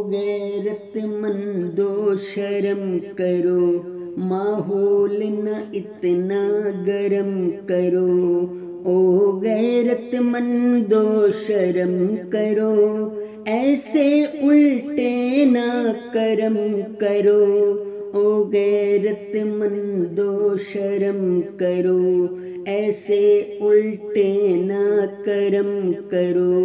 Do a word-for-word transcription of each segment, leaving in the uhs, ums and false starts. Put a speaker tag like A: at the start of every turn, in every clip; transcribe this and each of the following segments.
A: غیرت مندو شرم کرو، ماحول نہ اتنا گرم کرو۔ او غیرت مندو شرم کرو، ایسے الٹے نہ کرم کرو۔ او غیرت مندو شرم کرو، ایسے الٹے نہ کرم کرو۔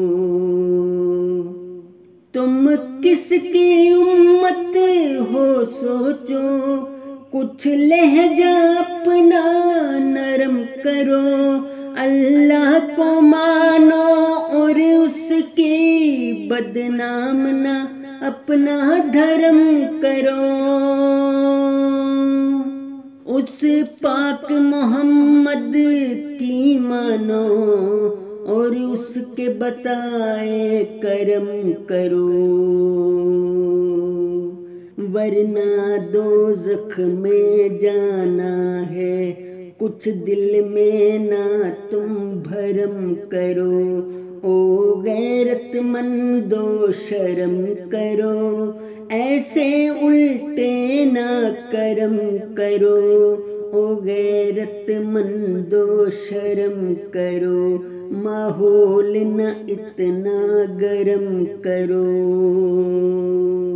A: تم کس کی امت ہو سوچو، کچھ لہجہ اپنا نرم کرو۔ اللہ کو مانو اور اس کی بدنام نہ اپنا دھرم کرو۔ اس پاک محمد کی مانو اور اس کے بتائے کرم کرو، ورنہ دوزخ میں جانا ہے، کچھ دل میں نہ تم بھرم کرو۔ او غیرت مندو شرم کرو، ایسے الٹے نہ کرم کرو۔ او غیرت مندو شرم کرو، ماحول نہ اتنا گرم کرو۔